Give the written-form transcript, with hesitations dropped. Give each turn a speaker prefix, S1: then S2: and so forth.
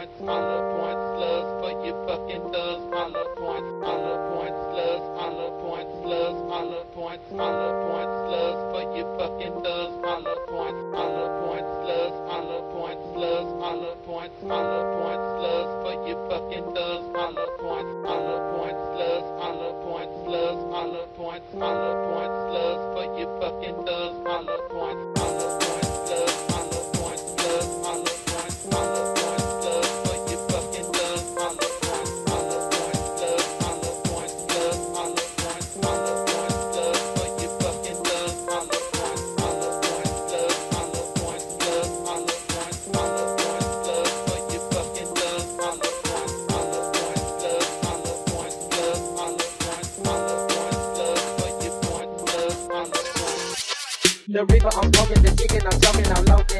S1: points, slugs for your fucking thugs, holla points, slugs, holla points, slugs, holla points, slugs for your fucking thugs, holla points, slugs, holla points, slugs, holla points, slugs for your fucking thugs, holla points, slugs, holla points, slugs, holla points, slugs for your fucking thugs, holla points, slugs, holla points, slugs, holla points, slugs for your fucking thugs, holla points, slugs, holla points, slugs, holla points, slugs for your fucking thugs, holla points, slugs, holla points, slugs, holla points, slugs for your fucking thugs, holla points, slugs, holla points, slugs, holla points, slugs for your points, slugs, holla points.
S2: The reaper, I'm smoking the chicken, I'm talking out low.